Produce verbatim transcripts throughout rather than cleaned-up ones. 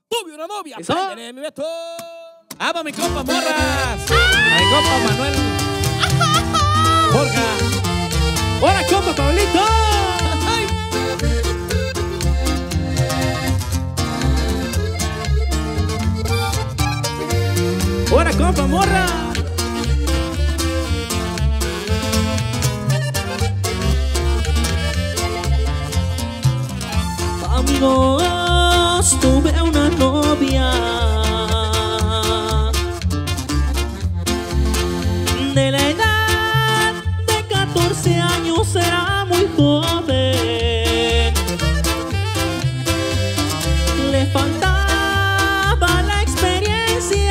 tuve una novia. ¿Eso? Préndele, mi Beto. ¡Vamos, mi compa Morras! A mi compa Manuel Borja. ¡Hola, compa Pablito! ¡Hola, compa Morra! Amigos, tuve una novia de la edad de catorce años, era muy joven. Le faltaba la experiencia.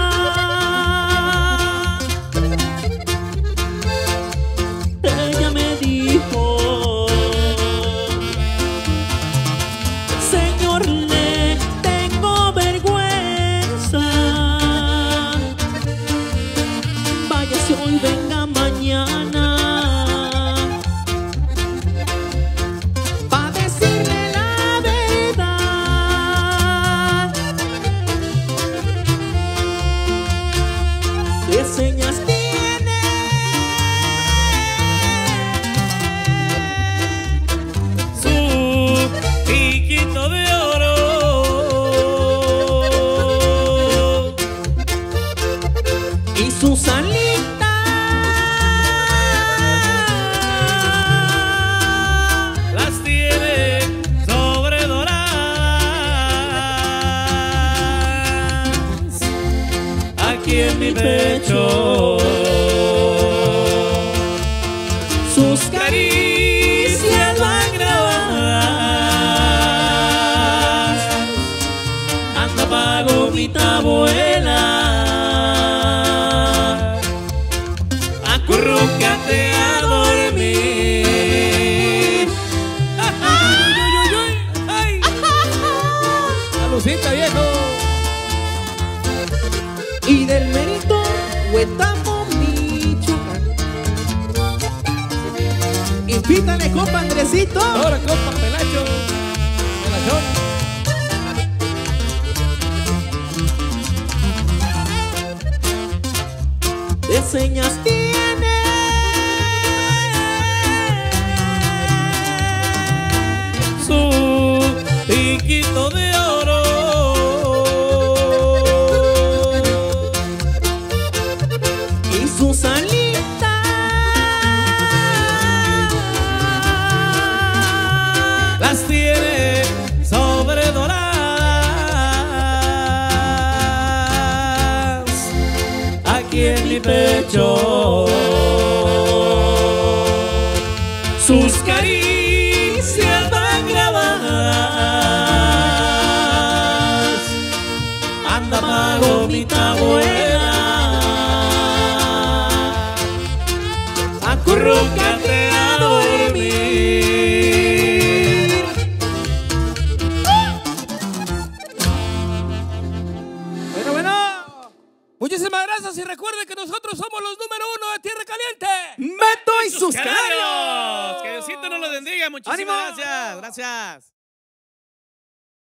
Ella me dijo: Señor, le tengo vergüenza. Váyase hoy, venga mañana, pa' decirle la verdad. ¿Qué señas tiene? Su piquito de oro Y su salita, las tiene sobredoradas aquí en mi pecho. sus Caricias van grabadas. Anda pa' gomita, abuela, acurrúcate a dormir. ¡Ay, ay, ay, ay! ¡Salucita, viejo! y del Mérito, Huetamo, Michoacán. Invítale, compa Andresito. Ahora, compa Pelacho. Pelachón. ¿Qué señas tiene? Su piquito de oro Y su salita, las tiene sobredoradas aquí en mi pecho. Sus caricias van grabadas. Anda pa' gomita, abuela, acurrúcate a dormir. Bueno, bueno. Muchísimas gracias y recuerden que nosotros somos los número uno de Tierra Caliente. Beto y sus Canarios. canarios. Que Diosito nos los bendiga. Muchísimas ¡Ánimo! gracias. Gracias.